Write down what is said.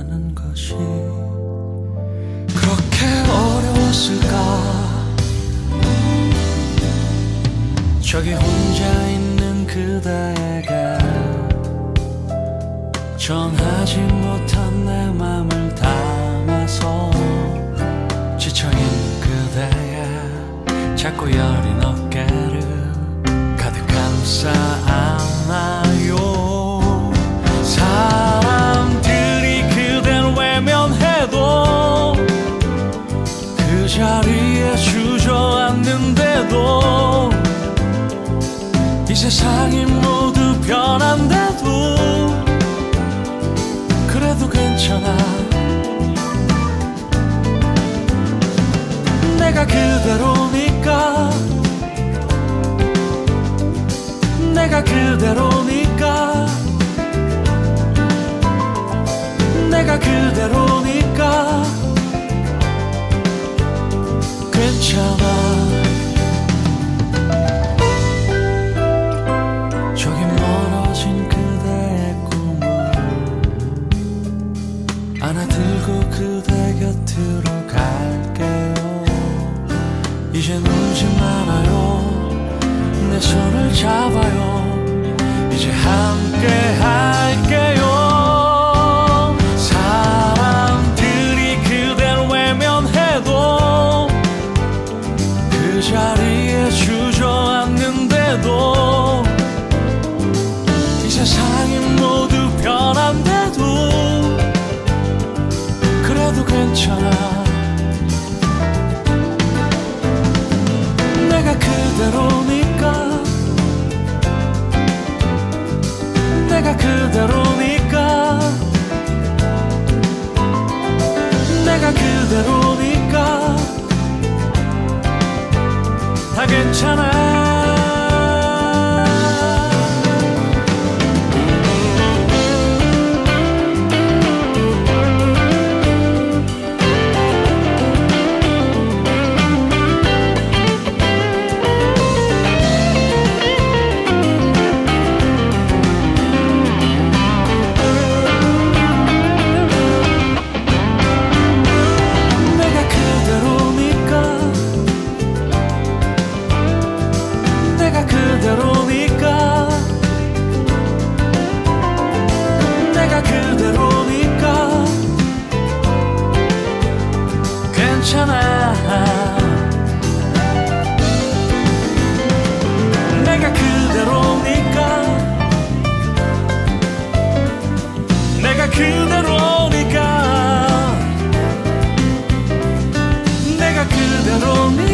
사랑하는 것이 그렇게 어려웠을까. 저기 혼자 있는 그대에게 전하지 못한 내 맘을 담아서 지쳐있는 그대의 작고 여린 어깨를 가득 감싸 안아요. 사람들이 그댈 외면해도 그 자리에 주저앉는데도 이 세상이 모두 변한데도 그래도 괜찮아. 내가 그대로니까. 내가 그대로니까. 내가 그대로니까 괜찮아. 저기 멀어진 그대의 꿈을 안아들고 그대 곁으로 갈게요. 이젠 울지 말아요. 내 손을 잡아요. 이제 함께 할게요. 사람들이 그댈 외면해도 그 자리에 주저앉는데도 이 세상이 모두 변한데도 그래도 괜찮아. 내가 그대로니까. 내가 그대로니까. 내가 그대로니까 다 괜찮아. 내가 그대로니까 괜찮아. 내가 그대로니까. 내가 그대로니까. 내가 그대로니까